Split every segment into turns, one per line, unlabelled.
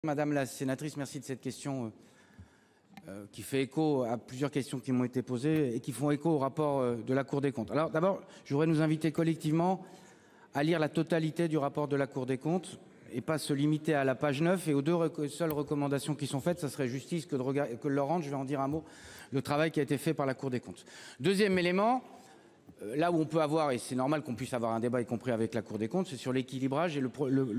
Madame la sénatrice, merci de cette question qui fait écho à plusieurs questions qui m'ont été posées et qui font écho au rapport de la Cour des comptes. Alors d'abord, je voudrais nous inviter collectivement à lire la totalité du rapport de la Cour des comptes et pas se limiter à la page 9 et aux seules recommandations qui sont faites. Ça serait justice que de leur rendre, je vais en dire un mot, le travail qui a été fait par la Cour des comptes. Deuxième élément, là où on peut avoir, et c'est normal qu'on puisse avoir un débat, y compris avec la Cour des comptes, c'est sur l'équilibrage et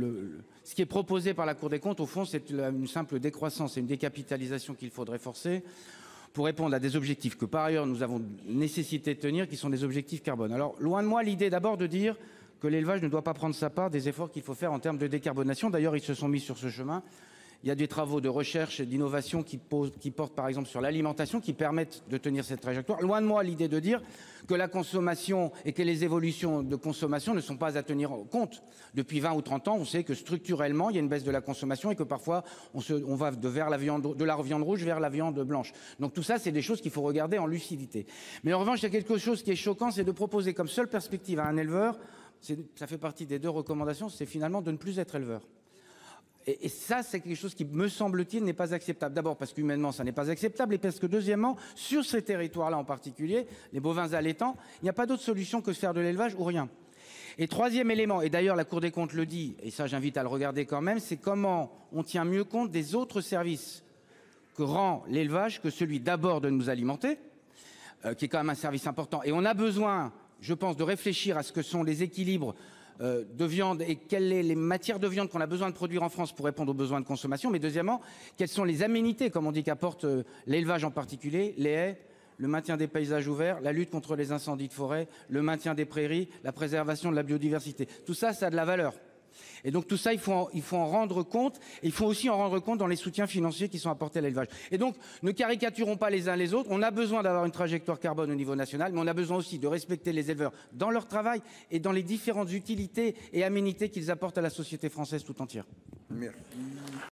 ce qui est proposé par la Cour des comptes, au fond, c'est une simple décroissance et une décapitalisation qu'il faudrait forcer pour répondre à des objectifs que par ailleurs nous avons nécessité de tenir, qui sont des objectifs carbone. Alors loin de moi l'idée d'abord de dire que l'élevage ne doit pas prendre sa part des efforts qu'il faut faire en termes de décarbonation. D'ailleurs, ils se sont mis sur ce chemin. Il y a des travaux de recherche et d'innovation qui portent par exemple sur l'alimentation, qui permettent de tenir cette trajectoire. Loin de moi l'idée de dire que la consommation et que les évolutions de consommation ne sont pas à tenir compte. Depuis 20 ou 30 ans, on sait que structurellement, il y a une baisse de la consommation et que parfois on va de la viande rouge vers la viande blanche. Donc tout ça, c'est des choses qu'il faut regarder en lucidité. Mais en revanche, il y a quelque chose qui est choquant, c'est de proposer comme seule perspective à un éleveur, ça fait partie des 2 recommandations, c'est finalement de ne plus être éleveur. Et ça, c'est quelque chose qui, me semble-t-il, n'est pas acceptable. D'abord parce qu'humainement, ça n'est pas acceptable. Et parce que deuxièmement, sur ces territoires-là en particulier, les bovins allaitants, il n'y a pas d'autre solution que de faire de l'élevage ou rien. Et troisième élément, et d'ailleurs la Cour des comptes le dit, et ça j'invite à le regarder quand même, c'est comment on tient mieux compte des autres services que rend l'élevage que celui d'abord de nous alimenter, qui est quand même un service important. Et on a besoin, je pense, de réfléchir à ce que sont les équilibres de viande et quelles sont les matières de viande qu'on a besoin de produire en France pour répondre aux besoins de consommation. Mais deuxièmement, quelles sont les aménités, comme on dit, qu'apporte l'élevage en particulier, les haies, le maintien des paysages ouverts, la lutte contre les incendies de forêt, le maintien des prairies, la préservation de la biodiversité. Tout ça, ça a de la valeur. Et donc tout ça, il faut en rendre compte. Et il faut aussi en rendre compte dans les soutiens financiers qui sont apportés à l'élevage. Et donc, ne caricaturons pas les uns les autres. On a besoin d'avoir une trajectoire carbone au niveau national, mais on a besoin aussi de respecter les éleveurs dans leur travail et dans les différentes utilités et aménités qu'ils apportent à la société française tout entière.
Merci.